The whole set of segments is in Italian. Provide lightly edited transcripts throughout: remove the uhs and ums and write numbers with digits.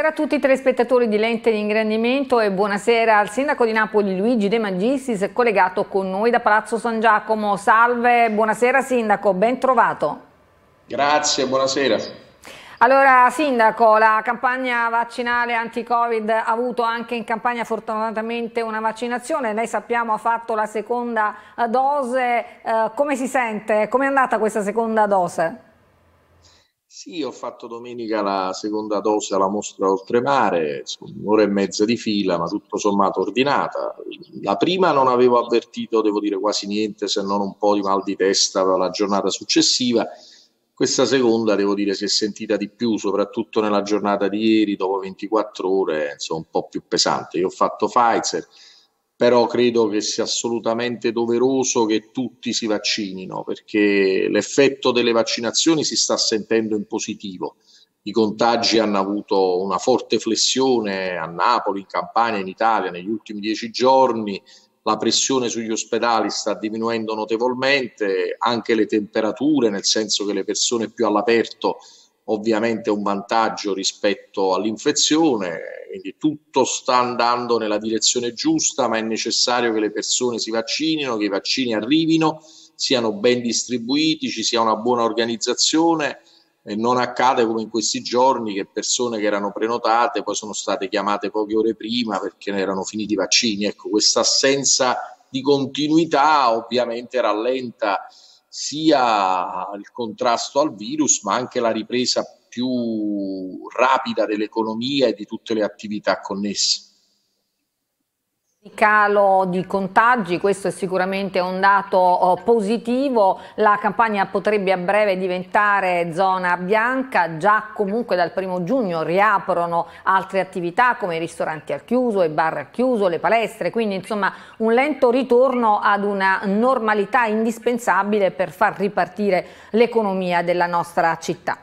Buonasera a tutti i telespettatori di Lente di Ingrandimento e buonasera al sindaco di Napoli Luigi De Magistris, collegato con noi da Palazzo San Giacomo. Salve, buonasera sindaco, ben trovato. Grazie, buonasera. Allora sindaco, la campagna vaccinale anti-Covid ha avuto anche in campagna fortunatamente una vaccinazione, lei sappiamo ha fatto la seconda dose, come si sente? Come è andata questa seconda dose? Sì, ho fatto domenica la seconda dose alla Mostra Oltremare, un'ora e mezza di fila, ma tutto sommato ordinata. La prima non avevo avvertito, devo dire, quasi niente, se non un po' di mal di testa per la giornata successiva. Questa seconda, devo dire, si è sentita di più, soprattutto nella giornata di ieri, dopo 24 ore, insomma, un po' più pesante. Io ho fatto Pfizer, però credo che sia assolutamente doveroso che tutti si vaccinino, perché l'effetto delle vaccinazioni si sta sentendo in positivo. I contagi hanno avuto una forte flessione a Napoli, in Campania, in Italia negli ultimi 10 giorni, la pressione sugli ospedali sta diminuendo notevolmente, anche le temperature, nel senso che le persone più all'aperto ovviamente è un vantaggio rispetto all'infezione, quindi tutto sta andando nella direzione giusta, ma è necessario che le persone si vaccinino, che i vaccini arrivino, siano ben distribuiti, ci sia una buona organizzazione e non accade come in questi giorni che persone che erano prenotate poi sono state chiamate poche ore prima perché ne erano finiti i vaccini. Ecco, questa assenza di continuità ovviamente rallenta sia il contrasto al virus, ma anche la ripresa più rapida dell'economia e di tutte le attività connesse. Calo di contagi, questo è sicuramente un dato positivo, la campagna potrebbe a breve diventare zona bianca, già comunque dal 1° giugno riaprono altre attività come i ristoranti al chiuso, i bar al chiuso, le palestre, quindi insomma un lento ritorno ad una normalità indispensabile per far ripartire l'economia della nostra città.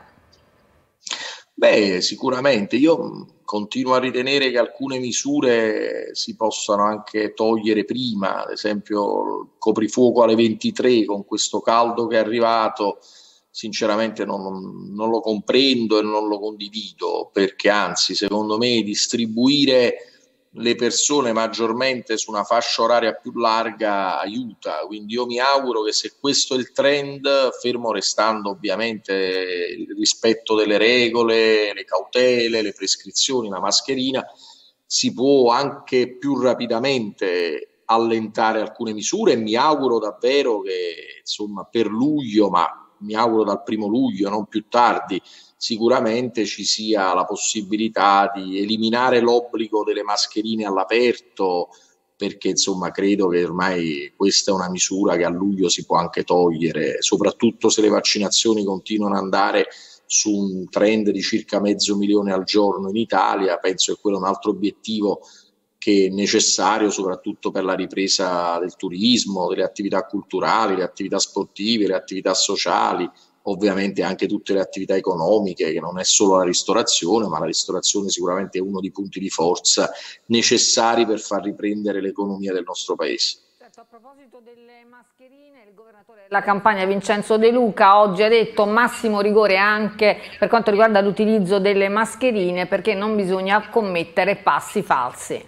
Beh, sicuramente io continuo a ritenere che alcune misure si possano anche togliere prima, ad esempio il coprifuoco alle 23 con questo caldo che è arrivato, sinceramente non lo comprendo e non lo condivido, perché anzi, secondo me, distribuire le persone maggiormente su una fascia oraria più larga aiuta, quindi io mi auguro che se questo è il trend, fermo restando ovviamente il rispetto delle regole, le cautele, le prescrizioni, la mascherina, si può anche più rapidamente allentare alcune misure e mi auguro davvero che insomma per luglio, ma mi auguro dal 1° luglio, non più tardi, sicuramente ci sia la possibilità di eliminare l'obbligo delle mascherine all'aperto, perché insomma credo che ormai questa è una misura che a luglio si può anche togliere, soprattutto se le vaccinazioni continuano ad andare su un trend di circa 500.000 al giorno in Italia. Penso che quello è un altro obiettivo che è necessario soprattutto per la ripresa del turismo, delle attività culturali, le attività sportive, le attività sociali, ovviamente anche tutte le attività economiche, che non è solo la ristorazione, ma la ristorazione sicuramente è uno dei punti di forza necessari per far riprendere l'economia del nostro paese. Certo, a proposito delle mascherine, il governatore della Campania Vincenzo De Luca oggi ha detto massimo rigore anche per quanto riguarda l'utilizzo delle mascherine, perché non bisogna commettere passi falsi.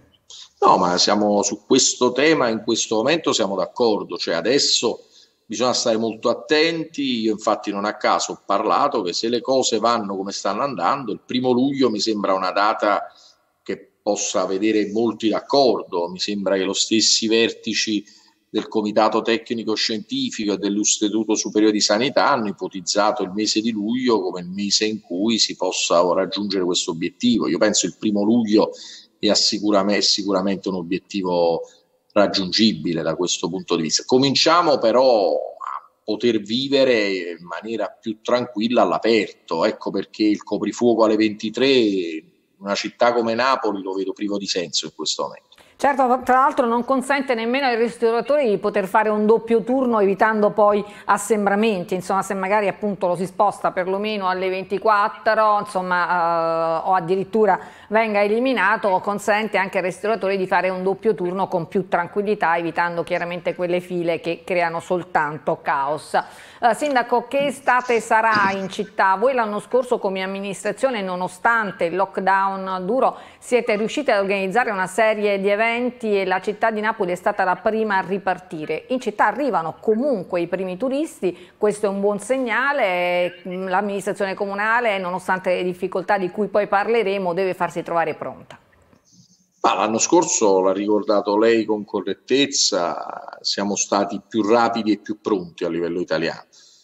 No, ma siamo su questo tema, in questo momento siamo d'accordo, cioè adesso bisogna stare molto attenti. Io infatti non a caso ho parlato che se le cose vanno come stanno andando, il 1° luglio mi sembra una data che possa vedere molti d'accordo. Mi sembra che lo stessi vertici del Comitato Tecnico Scientifico e dell'Istituto Superiore di Sanità hanno ipotizzato il mese di luglio come il mese in cui si possa raggiungere questo obiettivo. Io penso il 1° luglio è sicuramente un obiettivo raggiungibile da questo punto di vista. Cominciamo però a poter vivere in maniera più tranquilla all'aperto, ecco perché il coprifuoco alle 23 in una città come Napoli lo vedo privo di senso in questo momento. Certo, tra l'altro non consente nemmeno ai ristoratori di poter fare un doppio turno evitando poi assembramenti, insomma se magari appunto lo si sposta perlomeno alle 24, insomma o addirittura venga eliminato, consente anche ai ristoratori di fare un doppio turno con più tranquillità, evitando chiaramente quelle file che creano soltanto caos. Sindaco, che estate sarà in città? Voi l'anno scorso come amministrazione, nonostante il lockdown duro, siete riusciti ad organizzare una serie di eventi e la città di Napoli è stata la prima a ripartire. In città arrivano comunque i primi turisti, questo è un buon segnale, l'amministrazione comunale, nonostante le difficoltà di cui poi parleremo, deve farsi trovare pronta. L'anno scorso, l'ha ricordato lei con correttezza, siamo stati più rapidi e più pronti a livello italiano.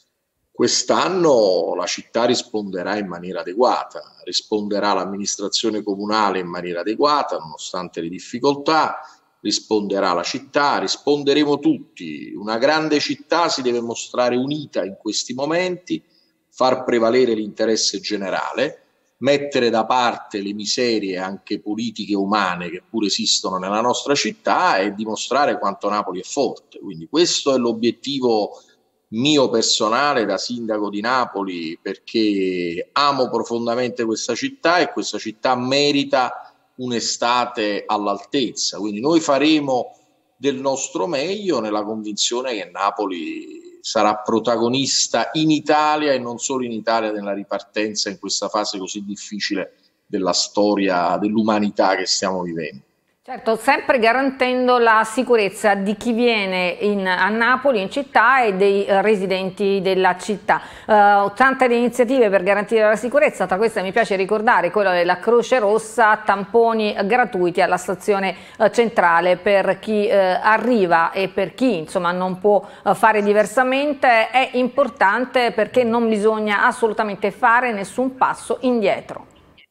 Quest'anno la città risponderà in maniera adeguata, risponderà l'amministrazione comunale in maniera adeguata, nonostante le difficoltà, risponderà la città, risponderemo tutti. Una grande città si deve mostrare unita in questi momenti, far prevalere l'interesse generale, mettere da parte le miserie anche politiche e umane che pure esistono nella nostra città e dimostrare quanto Napoli è forte. Quindi questo è l'obiettivo mio personale da sindaco di Napoli, perché amo profondamente questa città e questa città merita un'estate all'altezza. Quindi noi faremo del nostro meglio nella convinzione che Napoli sarà protagonista in Italia e non solo in Italia nella ripartenza in questa fase così difficile della storia dell'umanità che stiamo vivendo. Certo, sempre garantendo la sicurezza di chi viene a Napoli, in città, e dei residenti della città. Tante le iniziative per garantire la sicurezza, tra queste mi piace ricordare quella della Croce Rossa, tamponi gratuiti alla stazione centrale per chi arriva e per chi insomma non può fare diversamente. È importante perché non bisogna assolutamente fare nessun passo indietro.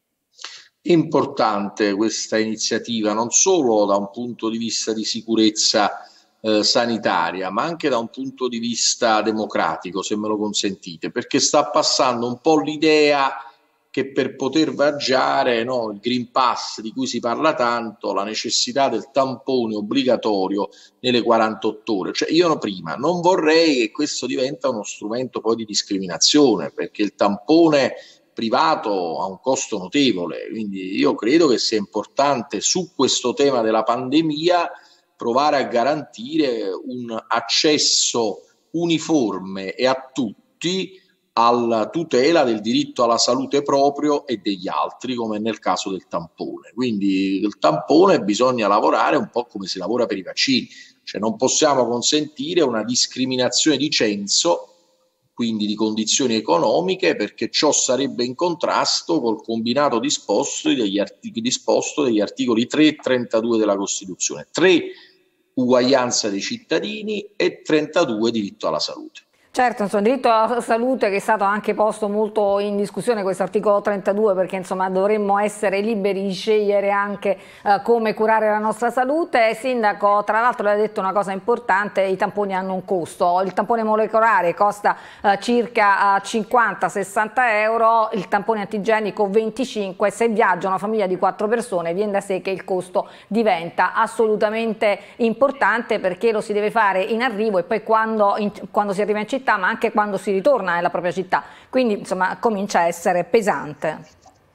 Importante questa iniziativa non solo da un punto di vista di sicurezza sanitaria, ma anche da un punto di vista democratico, se me lo consentite, perché sta passando un po' l'idea che per poter viaggiare, no, il Green Pass di cui si parla tanto, la necessità del tampone obbligatorio nelle 48 ore. Cioè io prima non vorrei che questo diventa uno strumento poi di discriminazione, perché il tampone privato ha un costo notevole, quindi io credo che sia importante su questo tema della pandemia provare a garantire un accesso uniforme e a tutti alla tutela del diritto alla salute proprio e degli altri, come nel caso del tampone. Quindi il tampone bisogna lavorare un po' come si lavora per i vaccini, cioè non possiamo consentire una discriminazione di censo, quindi di condizioni economiche, perché ciò sarebbe in contrasto col combinato disposto degli articoli 3 e 32 della Costituzione. 3 uguaglianza dei cittadini e 32 diritto alla salute. Certo, insomma, il diritto alla salute che è stato anche posto molto in discussione, questo articolo 32, perché insomma dovremmo essere liberi di scegliere anche come curare la nostra salute. Sindaco, tra l'altro lei ha detto una cosa importante, i tamponi hanno un costo, il tampone molecolare costa circa 50-60 euro, il tampone antigenico 25, se viaggia una famiglia di 4 persone viene da sé che il costo diventa assolutamente importante, perché lo si deve fare in arrivo e poi quando si arriva in città, ma anche quando si ritorna nella propria città, quindi insomma comincia a essere pesante.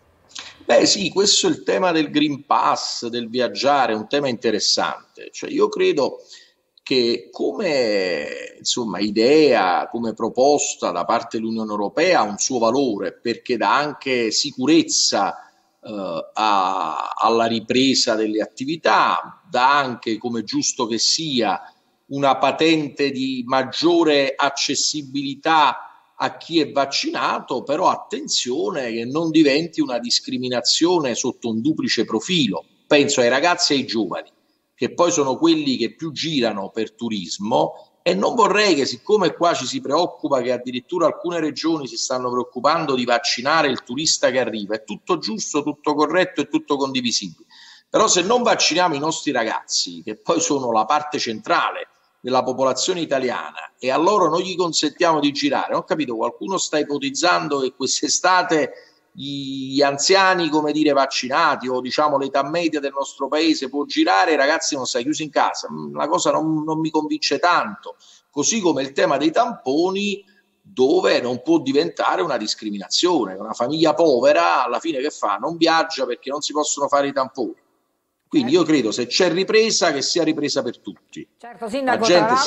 Beh sì, questo è il tema del Green Pass, del viaggiare, è un tema interessante. Cioè, io credo che come insomma, idea, come proposta da parte dell'Unione Europea ha un suo valore, perché dà anche sicurezza alla ripresa delle attività, dà anche, come giusto che sia, una patente di maggiore accessibilità a chi è vaccinato, però attenzione che non diventi una discriminazione sotto un duplice profilo. Penso ai ragazzi e ai giovani, che poi sono quelli che più girano per turismo, e non vorrei che, siccome qua ci si preoccupa che addirittura alcune regioni si stanno preoccupando di vaccinare il turista che arriva, è tutto giusto, tutto corretto e tutto condivisibile, però se non vacciniamo i nostri ragazzi, che poi sono la parte centrale della popolazione italiana, e a loro non gli consentiamo di girare, ho capito, qualcuno sta ipotizzando che quest'estate gli anziani, come dire, vaccinati, o diciamo l'età media del nostro paese può girare, i ragazzi non stanno chiusi in casa. La cosa non mi convince tanto. Così come il tema dei tamponi, dove non può diventare una discriminazione. Una famiglia povera alla fine che fa? Non viaggia perché non si possono fare i tamponi. Quindi io credo, se c'è ripresa, che sia ripresa per tutti. Certo, Sindaco,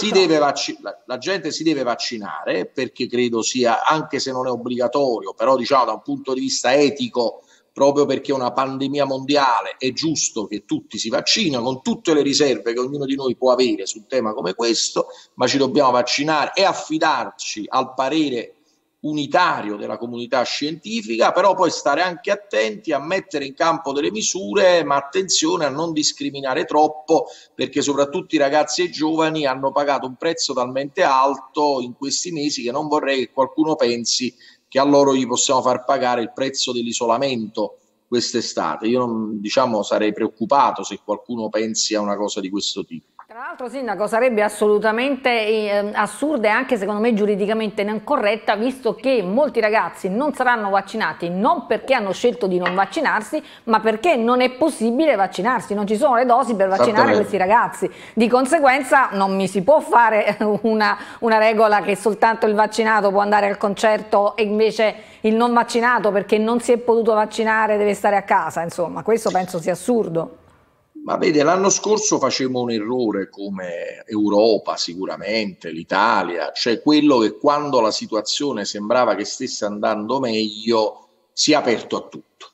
la gente si deve vaccinare, perché credo sia, anche se non è obbligatorio, però diciamo da un punto di vista etico, proprio perché è una pandemia mondiale, è giusto che tutti si vaccinino, con tutte le riserve che ognuno di noi può avere su un tema come questo, ma ci dobbiamo vaccinare e affidarci al parere unitario della comunità scientifica, però poi stare anche attenti a mettere in campo delle misure, ma attenzione a non discriminare troppo, perché soprattutto i ragazzi e i giovani hanno pagato un prezzo talmente alto in questi mesi che non vorrei che qualcuno pensi che a loro gli possiamo far pagare il prezzo dell'isolamento quest'estate. Io diciamo, sarei preoccupato se qualcuno pensi a una cosa di questo tipo. Tra l'altro, Sindaco, sarebbe assolutamente assurda e anche secondo me giuridicamente non corretta, visto che molti ragazzi non saranno vaccinati non perché hanno scelto di non vaccinarsi, ma perché non è possibile vaccinarsi, non ci sono le dosi per vaccinare questi ragazzi. Di conseguenza non mi si può fare una regola che soltanto il vaccinato può andare al concerto e invece il non vaccinato, perché non si è potuto vaccinare, deve stare a casa. Insomma, questo penso sia assurdo. Ma vede, l'anno scorso facemmo un errore come Europa, sicuramente, l'Italia, cioè quello che quando la situazione sembrava che stesse andando meglio si è aperto a tutto.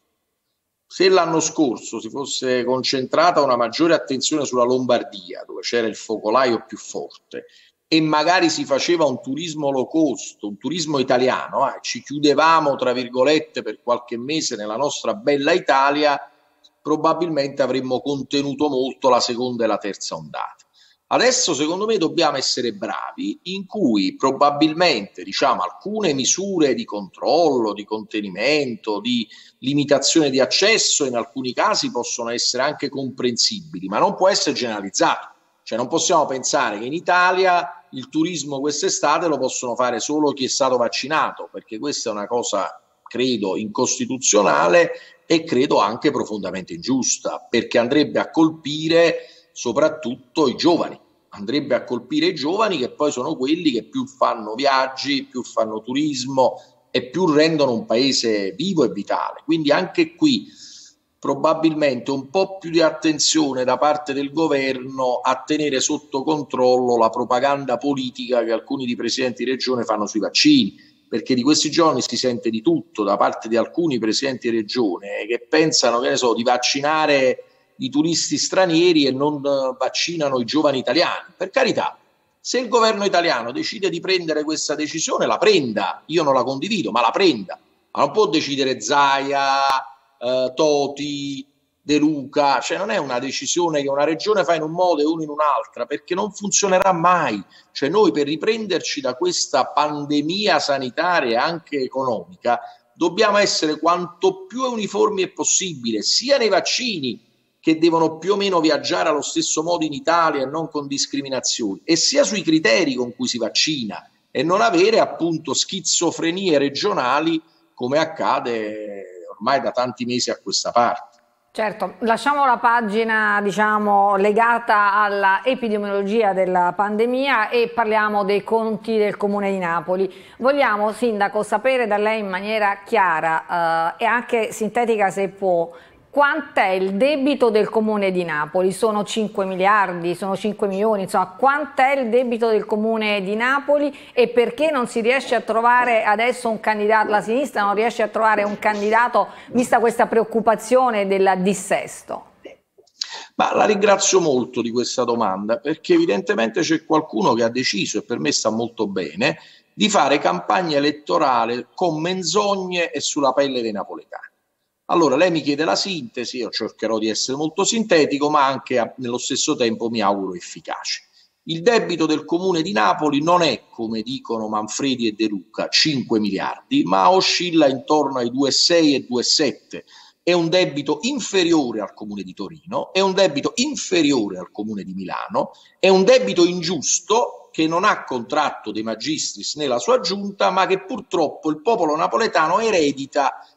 Se l'anno scorso si fosse concentrata una maggiore attenzione sulla Lombardia, dove c'era il focolaio più forte, e magari si faceva un turismo low cost, un turismo italiano, ci chiudevamo tra virgolette per qualche mese nella nostra bella Italia, probabilmente avremmo contenuto molto la seconda e la terza ondata. Adesso secondo me dobbiamo essere bravi, in cui probabilmente diciamo alcune misure di controllo, di contenimento, di limitazione di accesso in alcuni casi possono essere anche comprensibili, ma non può essere generalizzato. Cioè non possiamo pensare che in Italia il turismo quest'estate lo possono fare solo chi è stato vaccinato, perché questa è una cosa, credo, incostituzionale e credo anche profondamente ingiusta, perché andrebbe a colpire soprattutto i giovani, andrebbe a colpire i giovani che poi sono quelli che più fanno viaggi, più fanno turismo e più rendono un paese vivo e vitale. Quindi anche qui probabilmente un po' più di attenzione da parte del governo a tenere sotto controllo la propaganda politica che alcuni di presidenti di regione fanno sui vaccini, perché di questi giorni si sente di tutto da parte di alcuni presidenti di regione che pensano, che ne so, di vaccinare i turisti stranieri e non vaccinano i giovani italiani. Per carità, se il governo italiano decide di prendere questa decisione, la prenda. Io non la condivido, ma la prenda. Ma non può decidere Zaia, Toti, De Luca, cioè non è una decisione che una regione fa in un modo e uno in un'altra, perché non funzionerà mai. Cioè noi per riprenderci da questa pandemia sanitaria e anche economica dobbiamo essere quanto più uniformi è possibile, sia nei vaccini, che devono più o meno viaggiare allo stesso modo in Italia e non con discriminazioni, e sia sui criteri con cui si vaccina, e non avere appunto schizofrenie regionali come accade ormai da tanti mesi a questa parte. Certo, lasciamo la pagina, diciamo, legata alla epidemiologia della pandemia e parliamo dei conti del Comune di Napoli. Vogliamo, Sindaco, sapere da lei in maniera chiara e anche sintetica, se può, quant'è il debito del Comune di Napoli? Sono 5 miliardi, sono 5 milioni, insomma, quant'è il debito del Comune di Napoli e perché non si riesce a trovare adesso un candidato, la sinistra non riesce a trovare un candidato, vista questa preoccupazione del dissesto? Ma la ringrazio molto di questa domanda, perché evidentemente c'è qualcuno che ha deciso, e per me sta molto bene, di fare campagna elettorale con menzogne e sulla pelle dei napoletani. Allora, lei mi chiede la sintesi, io cercherò di essere molto sintetico, ma anche nello stesso tempo mi auguro efficace. Il debito del Comune di Napoli non è, come dicono Manfredi e De Luca, 5 miliardi, ma oscilla intorno ai 2,6 e 2,7. È un debito inferiore al Comune di Torino, è un debito inferiore al Comune di Milano, è un debito ingiusto che non ha contratto De Magistris né la sua giunta, ma che purtroppo il popolo napoletano eredita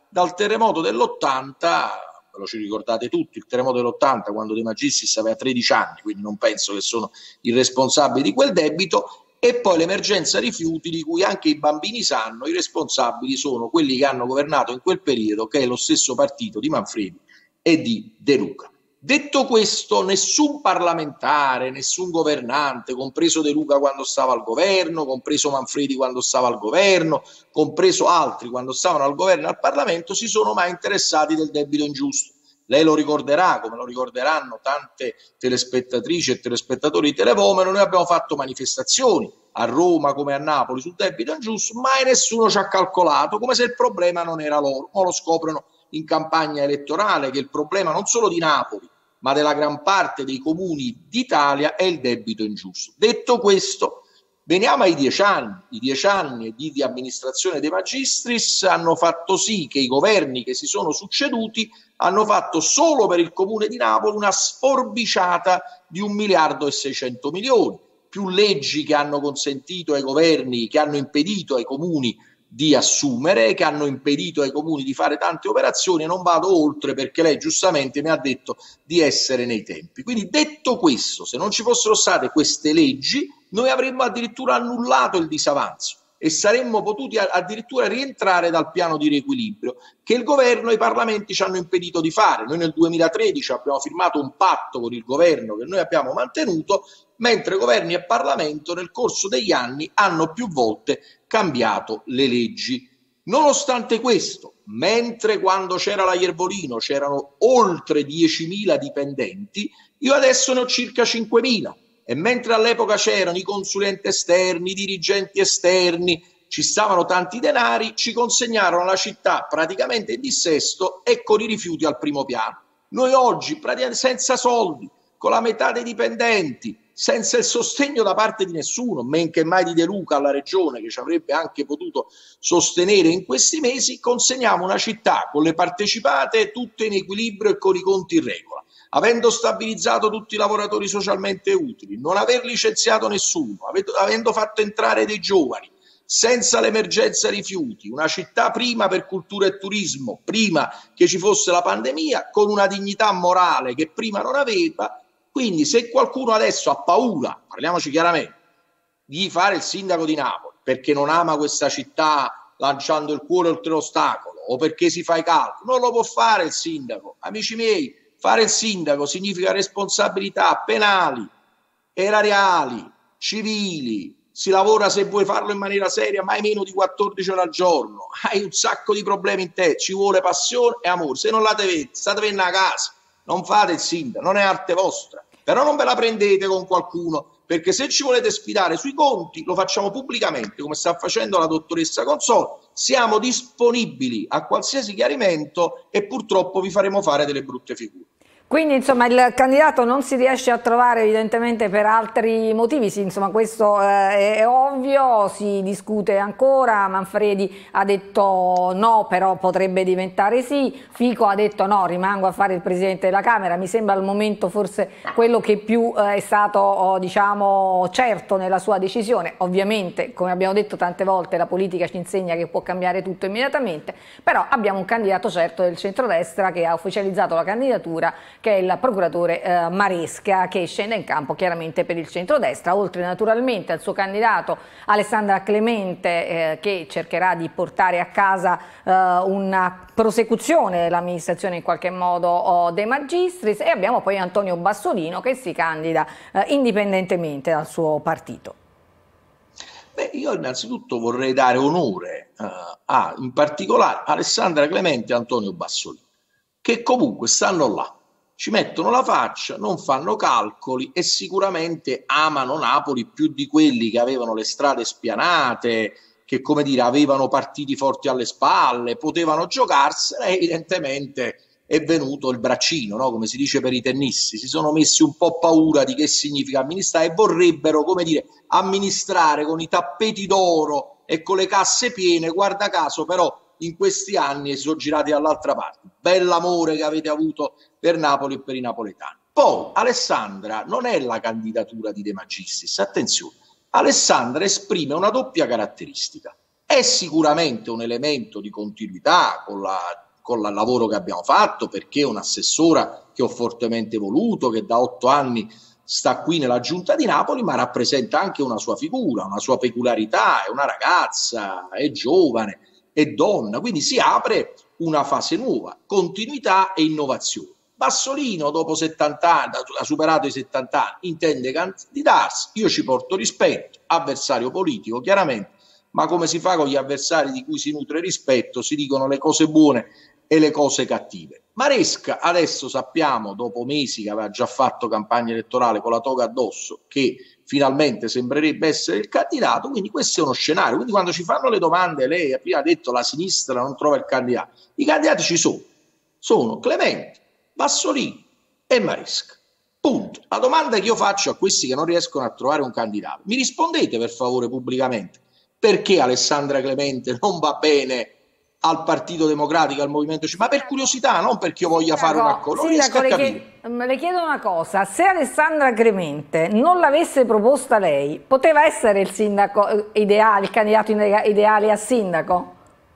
dal terremoto dell'80, ve lo ci ricordate tutti, il terremoto dell'80 quando De Magistris aveva 13 anni, quindi non penso che sono i responsabili di quel debito, e poi l'emergenza rifiuti di cui anche i bambini sanno i responsabili sono quelli che hanno governato in quel periodo, che è lo stesso partito di Manfredi e di De Luca. Detto questo, nessun parlamentare, nessun governante, compreso De Luca quando stava al governo, compreso Manfredi quando stava al governo, compreso altri quando stavano al governo e al Parlamento, si sono mai interessati del debito ingiusto. Lei lo ricorderà, come lo ricorderanno tante telespettatrici e telespettatori di Televomero, noi abbiamo fatto manifestazioni a Roma come a Napoli sul debito ingiusto, mai nessuno ci ha calcolato, come se il problema non era loro. Ora lo scoprono in campagna elettorale che il problema non solo di Napoli, ma della gran parte dei comuni d'Italia è il debito ingiusto. Detto questo, veniamo ai 10 anni. I 10 anni di amministrazione De Magistris hanno fatto sì che i governi che si sono succeduti hanno fatto solo per il comune di Napoli una sforbiciata di 1 miliardo e 600 milioni, più leggi che hanno consentito ai governi, che hanno impedito ai comuni di assumere, che hanno impedito ai comuni di fare tante operazioni, e non vado oltre perché lei giustamente mi ha detto di essere nei tempi. Quindi, detto questo, se non ci fossero state queste leggi, noi avremmo addirittura annullato il disavanzo e saremmo potuti addirittura rientrare dal piano di riequilibrio che il governo e i parlamenti ci hanno impedito di fare. Noi nel 2013 abbiamo firmato un patto con il governo che noi abbiamo mantenuto, mentre governi e Parlamento nel corso degli anni hanno più volte cambiato le leggi. Nonostante questo, mentre quando c'era la Iervolino c'erano oltre 10.000 dipendenti, io adesso ne ho circa 5.000. E mentre all'epoca c'erano i consulenti esterni, i dirigenti esterni, ci stavano tanti denari, ci consegnarono la città praticamente in dissesto e con i rifiuti al primo piano. Noi oggi, praticamente senza soldi, con la metà dei dipendenti, senza il sostegno da parte di nessuno, men che mai di De Luca alla regione, che ci avrebbe anche potuto sostenere in questi mesi, consegniamo una città con le partecipate tutte in equilibrio e con i conti in regola, avendo stabilizzato tutti i lavoratori socialmente utili, non aver licenziato nessuno, avendo fatto entrare dei giovani, senza l'emergenza rifiuti, una città prima per cultura e turismo, prima che ci fosse la pandemia, con una dignità morale che prima non aveva. Quindi se qualcuno adesso ha paura, parliamoci chiaramente, di fare il sindaco di Napoli perché non ama questa città lanciando il cuore oltre l'ostacolo o perché si fa i calcoli, non lo può fare il sindaco. Amici miei, fare il sindaco significa responsabilità penali, erariali, civili, si lavora, se vuoi farlo in maniera seria, mai meno di 14 ore al giorno, hai un sacco di problemi in te, ci vuole passione e amore. Se non l'avete, statevene a casa, non fate il sindaco, non è arte vostra, però non ve la prendete con qualcuno, perché se ci volete sfidare sui conti lo facciamo pubblicamente, come sta facendo la dottoressa Consoli, siamo disponibili a qualsiasi chiarimento e purtroppo vi faremo fare delle brutte figure. Quindi insomma il candidato non si riesce a trovare evidentemente per altri motivi, sì, insomma questo è ovvio, si discute ancora, Manfredi ha detto no però potrebbe diventare sì, Fico ha detto no, rimango a fare il Presidente della Camera, mi sembra al momento forse quello che più è stato diciamo certo nella sua decisione. Ovviamente come abbiamo detto tante volte la politica ci insegna che può cambiare tutto immediatamente, però abbiamo un candidato certo del centrodestra che ha ufficializzato la candidatura, che è il procuratore Maresca, che scende in campo chiaramente per il centrodestra, oltre naturalmente al suo candidato Alessandra Clemente che cercherà di portare a casa una prosecuzione dell'amministrazione in qualche modo De Magistris, e abbiamo poi Antonio Bassolino che si candida indipendentemente dal suo partito. Beh, io innanzitutto vorrei dare onore in particolare Alessandra Clemente e Antonio Bassolino, che comunque stanno là, ci mettono la faccia, non fanno calcoli e sicuramente amano Napoli più di quelli che avevano le strade spianate, che come dire avevano partiti forti alle spalle, potevano giocarsela. Evidentemente è venuto il braccino, no? Come si dice per i tennisti, si sono messi un po' paura di che significa amministrare e vorrebbero, come dire, amministrare con i tappeti d'oro e con le casse piene. Guarda caso però in questi anni si sono girati dall'altra parte. Bell'amore che avete avuto per Napoli e per i napoletani. Poi Alessandra non è la candidatura di De Magistris, attenzione, Alessandra esprime una doppia caratteristica. È sicuramente un elemento di continuità con la con il lavoro che abbiamo fatto, perché è un'assessora che ho fortemente voluto, che da 8 anni sta qui nella giunta di Napoli, ma rappresenta anche una sua figura, una sua peculiarità, è una ragazza, è giovane, è donna, quindi si apre una fase nuova, continuità e innovazione. Bassolino dopo 70 anni, ha superato i 70 anni, intende candidarsi, io ci porto rispetto, avversario politico chiaramente, ma come si fa con gli avversari di cui si nutre rispetto, si dicono le cose buone e le cose cattive. Maresca adesso sappiamo, dopo mesi che aveva già fatto campagna elettorale con la toga addosso, che finalmente sembrerebbe essere il candidato, quindi questo è uno scenario. Quindi quando ci fanno le domande, lei prima ha detto la sinistra non trova il candidato, i candidati ci sono Clemente, Bassolino e Maresca. Punto. La domanda che io faccio a questi che non riescono a trovare un candidato, mi rispondete per favore pubblicamente perché Alessandra Clemente non va bene al Partito Democratico, al Movimento 5, ma per curiosità, non perché io voglia fare un accordo. Le chiedo una cosa, se Alessandra Clemente non l'avesse proposta lei, poteva essere il sindaco ideale, il candidato ideale a sindaco?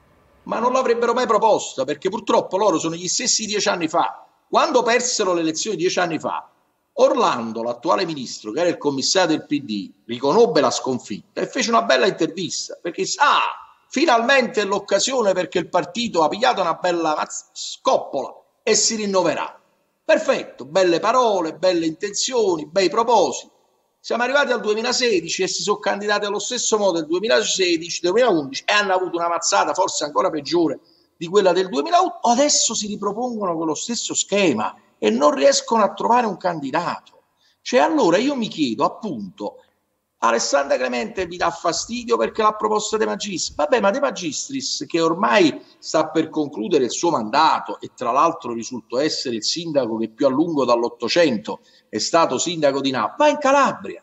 Ma non l'avrebbero mai proposta, perché purtroppo loro sono gli stessi 10 anni fa. Quando persero le elezioni 10 anni fa, Orlando, l'attuale ministro, che era il commissario del PD, riconobbe la sconfitta e fece una bella intervista, perché finalmente è l'occasione perché il partito ha pigliato una bella scoppola e si rinnoverà. Perfetto, belle parole, belle intenzioni, bei propositi. Siamo arrivati al 2016 e si sono candidati allo stesso modo del 2016, 2011 e hanno avuto una mazzata forse ancora peggiore di quella del 2001. Adesso si ripropongono con lo stesso schema e non riescono a trovare un candidato. Cioè allora io mi chiedo appunto, Alessandra Clemente vi dà fastidio perché l'ha proposta De Magistris? Vabbè, ma De Magistris, che ormai sta per concludere il suo mandato e tra l'altro risulta essere il sindaco che più a lungo dall'Ottocento è stato sindaco di Napoli, va in Calabria,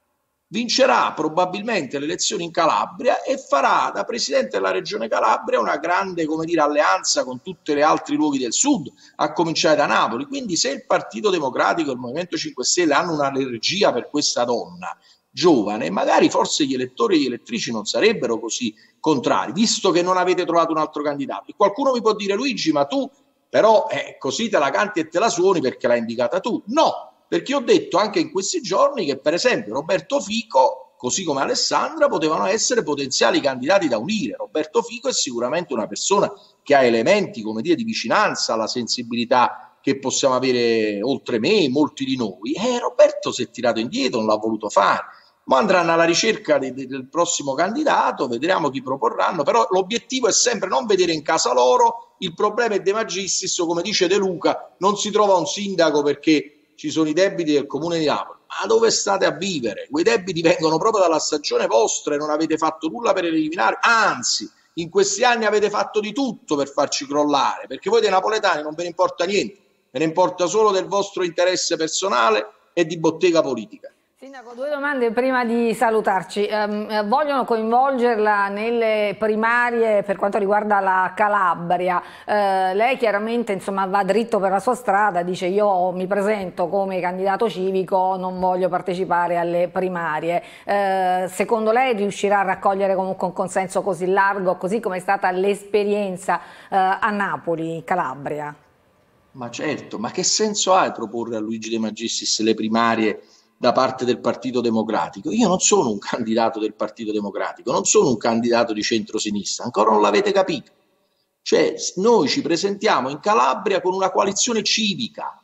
vincerà probabilmente le elezioni in Calabria e farà da presidente della regione Calabria una grande, come dire, alleanza con tutti gli altri luoghi del sud, a cominciare da Napoli. Quindi se il Partito Democratico e il Movimento 5 Stelle hanno un'allergia per questa donna giovane, magari forse gli elettori e gli elettrici non sarebbero così contrari, visto che non avete trovato un altro candidato. E qualcuno mi può dire, Luigi, ma tu però così te la canti e te la suoni perché l'hai indicata tu. No, perché ho detto anche in questi giorni che per esempio Roberto Fico, così come Alessandra, potevano essere potenziali candidati da unire. Roberto Fico è sicuramente una persona che ha elementi, come dire, di vicinanza alla sensibilità che possiamo avere oltre me, molti di noi. Roberto si è tirato indietro, non l'ha voluto fare. Ma andranno alla ricerca del prossimo candidato, vedremo chi proporranno, però l'obiettivo è sempre non vedere in casa loro. Il problema è De Magistris, come dice De Luca, non si trova un sindaco perché ci sono i debiti del comune di Napoli. Ma dove state a vivere? Quei debiti vengono proprio dalla stagione vostra e non avete fatto nulla per eliminare, anzi in questi anni avete fatto di tutto per farci crollare, perché voi dei napoletani non ve ne importa niente, ve ne importa solo del vostro interesse personale e di bottega politica. Sindaco, due domande prima di salutarci. Vogliono coinvolgerla nelle primarie per quanto riguarda la Calabria. Lei chiaramente insomma, va dritto per la sua strada, dice io mi presento come candidato civico, non voglio partecipare alle primarie. Secondo lei riuscirà a raccogliere comunque un consenso così largo, così come è stata l'esperienza a Napoli, Calabria? Ma certo, ma che senso ha proporre a Luigi De Magistris le primarie da parte del Partito Democratico? Io non sono un candidato del Partito Democratico, non sono un candidato di centrosinistra, ancora non l'avete capito. Cioè, noi ci presentiamo in Calabria con una coalizione civica,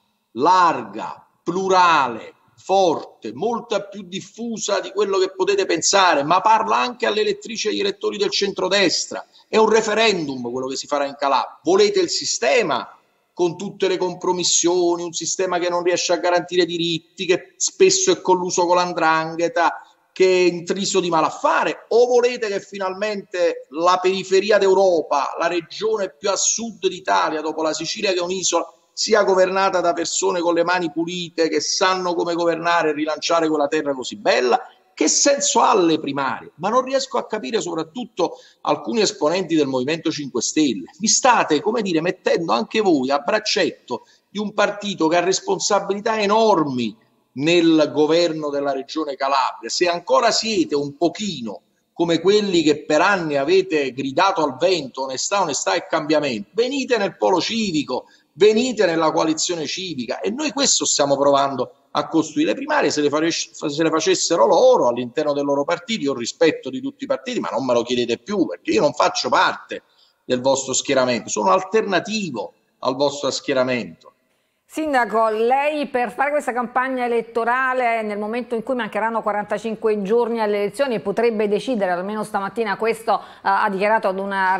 larga, plurale, forte, molta più diffusa di quello che potete pensare, ma parla anche alle elettrici e agli elettori del centrodestra. È un referendum quello che si farà in Calabria. Volete il sistema con tutte le compromissioni, un sistema che non riesce a garantire diritti, che spesso è colluso con l''ndrangheta, che è intriso di malaffare, o volete che finalmente la periferia d'Europa, la regione più a sud d'Italia, dopo la Sicilia che è un'isola, sia governata da persone con le mani pulite, che sanno come governare e rilanciare quella terra così bella? Che senso ha le primarie? Ma non riesco a capire soprattutto alcuni esponenti del Movimento 5 Stelle. Vi state, come dire, mettendo anche voi a braccetto di un partito che ha responsabilità enormi nel governo della regione Calabria. Se ancora siete un pochino come quelli che per anni avete gridato al vento onestà, onestà e cambiamento, venite nel polo civico, venite nella coalizione civica, e noi questo stiamo provando a costruire. Le primarie se le facessero loro all'interno del loro partito. Io ho rispetto di tutti i partiti, ma non me lo chiedete più, perché io non faccio parte del vostro schieramento, sono alternativo al vostro schieramento. Sindaco, lei per fare questa campagna elettorale, nel momento in cui mancheranno 45 giorni alle elezioni, potrebbe decidere, almeno stamattina questo ha dichiarato ad una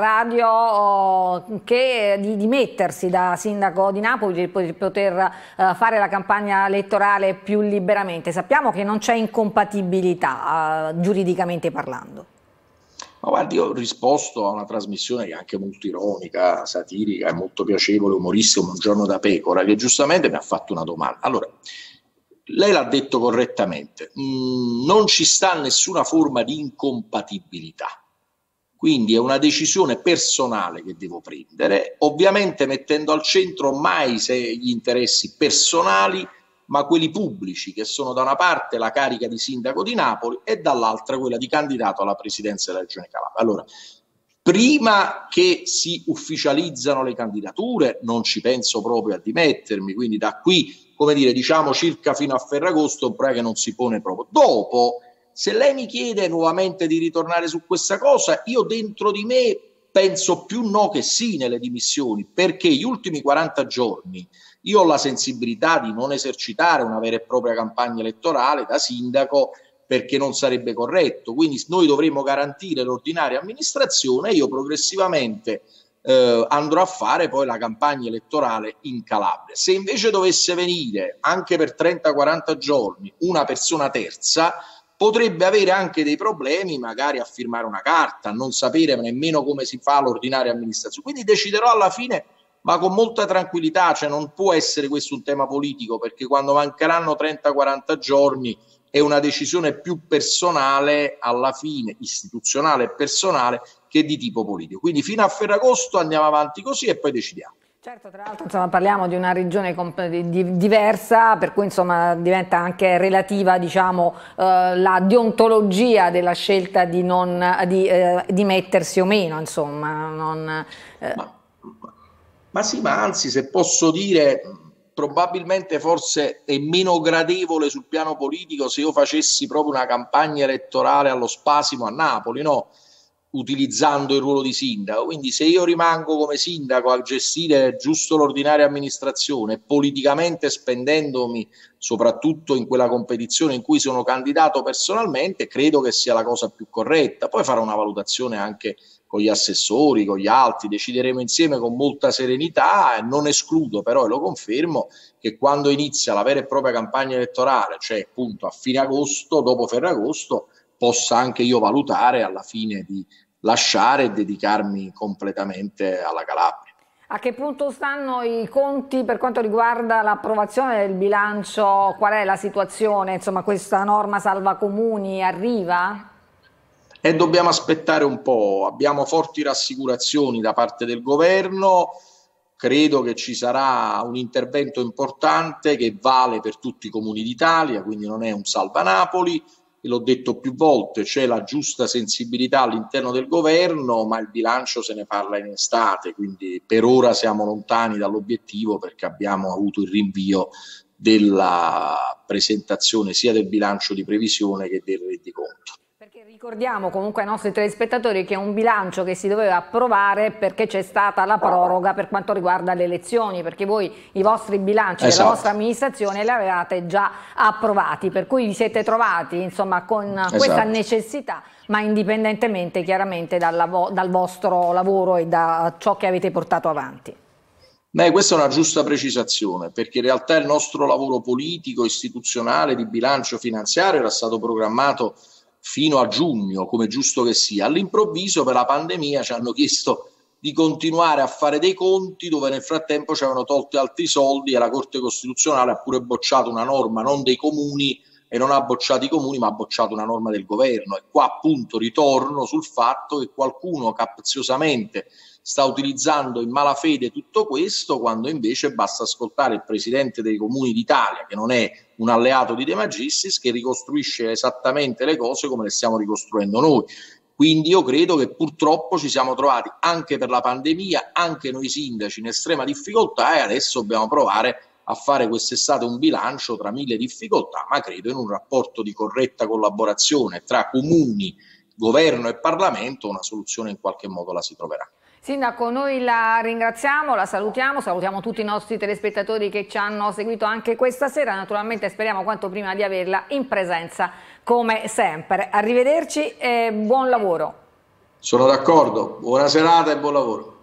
radio, di dimettersi da sindaco di Napoli per poter fare la campagna elettorale più liberamente. Sappiamo che non c'è incompatibilità, giuridicamente parlando. Ma guardi, io ho risposto a una trasmissione che è anche molto ironica, satirica e molto piacevole, umoristica, Un giorno da pecora, che giustamente mi ha fatto una domanda. Allora, lei l'ha detto correttamente, non ci sta nessuna forma di incompatibilità, quindi è una decisione personale che devo prendere, ovviamente mettendo al centro mai gli interessi personali, ma quelli pubblici, che sono da una parte la carica di sindaco di Napoli e dall'altra quella di candidato alla presidenza della Regione Calabria. Allora, prima che si ufficializzano le candidature, non ci penso proprio a dimettermi, quindi da qui, come dire, diciamo circa fino a Ferragosto, un problema che non si pone proprio. Dopo, se lei mi chiede nuovamente di ritornare su questa cosa, io dentro di me penso più no che sì nelle dimissioni, perché gli ultimi 40 giorni io ho la sensibilità di non esercitare una vera e propria campagna elettorale da sindaco, perché non sarebbe corretto. Quindi noi dovremmo garantire l'ordinaria amministrazione e io progressivamente andrò a fare poi la campagna elettorale in Calabria. Se invece dovesse venire anche per 30-40 giorni una persona terza, potrebbe avere anche dei problemi magari a firmare una carta, a non sapere nemmeno come si fa l'ordinaria amministrazione. Quindi deciderò alla fine, ma con molta tranquillità, cioè non può essere questo un tema politico, perché quando mancheranno 30-40 giorni è una decisione più personale, alla fine istituzionale e personale, che di tipo politico. Quindi fino a Ferragosto andiamo avanti così e poi decidiamo. Certo, tra l'altro insomma, parliamo di una regione diversa, per cui insomma, diventa anche relativa, diciamo, la deontologia della scelta di mettersi o meno, insomma. Ma sì, ma anzi, se posso dire, probabilmente forse è meno gradevole sul piano politico se io facessi proprio una campagna elettorale allo spasimo a Napoli, no? Utilizzando il ruolo di sindaco. Quindi se io rimango come sindaco a gestire giusto l'ordinaria amministrazione, politicamente spendendomi soprattutto in quella competizione in cui sono candidato personalmente, credo che sia la cosa più corretta. Poi farò una valutazione anche con gli assessori, con gli altri, decideremo insieme con molta serenità, e non escludo però, e lo confermo, che quando inizia la vera e propria campagna elettorale, cioè appunto a fine agosto, dopo Ferragosto, possa anche io valutare alla fine di lasciare e dedicarmi completamente alla Calabria. A che punto stanno i conti per quanto riguarda l'approvazione del bilancio? Qual è la situazione? Insomma, questa norma salva comuni arriva? E dobbiamo aspettare un po', abbiamo forti rassicurazioni da parte del governo, credo che ci sarà un intervento importante che vale per tutti i comuni d'Italia, quindi non è un salva Napoli, e l'ho detto più volte, c'è la giusta sensibilità all'interno del governo, ma il bilancio se ne parla in estate, quindi per ora siamo lontani dall'obiettivo, perché abbiamo avuto il rinvio della presentazione sia del bilancio di previsione che del rendiconto. Perché ricordiamo comunque ai nostri telespettatori che è un bilancio che si doveva approvare perché c'è stata la proroga per quanto riguarda le elezioni, perché voi i vostri bilanci della vostra amministrazione li avevate già approvati, per cui vi siete trovati insomma con questa necessità, ma indipendentemente chiaramente dal vostro lavoro e da ciò che avete portato avanti. Beh, questa è una giusta precisazione, perché in realtà il nostro lavoro politico, istituzionale, di bilancio finanziario era stato programmato fino a giugno, come giusto che sia. All'improvviso per la pandemia ci hanno chiesto di continuare a fare dei conti dove nel frattempo ci avevano tolto altri soldi, e la Corte Costituzionale ha pure bocciato una norma non dei comuni, e non ha bocciato i comuni ma ha bocciato una norma del governo. E qua appunto ritorno sul fatto che qualcuno capziosamente sta utilizzando in malafede tutto questo, quando invece basta ascoltare il presidente dei comuni d'Italia, che non è un alleato di De Magistris, che ricostruisce esattamente le cose come le stiamo ricostruendo noi. Quindi io credo che purtroppo ci siamo trovati anche per la pandemia, anche noi sindaci in estrema difficoltà, e adesso dobbiamo provare a fare quest'estate un bilancio tra mille difficoltà, ma credo in un rapporto di corretta collaborazione tra comuni, governo e Parlamento una soluzione in qualche modo la si troverà. Sindaco, noi la ringraziamo, la salutiamo tutti i nostri telespettatori che ci hanno seguito anche questa sera, naturalmente speriamo quanto prima di averla in presenza come sempre. Arrivederci e buon lavoro. Sono d'accordo, buona serata e buon lavoro.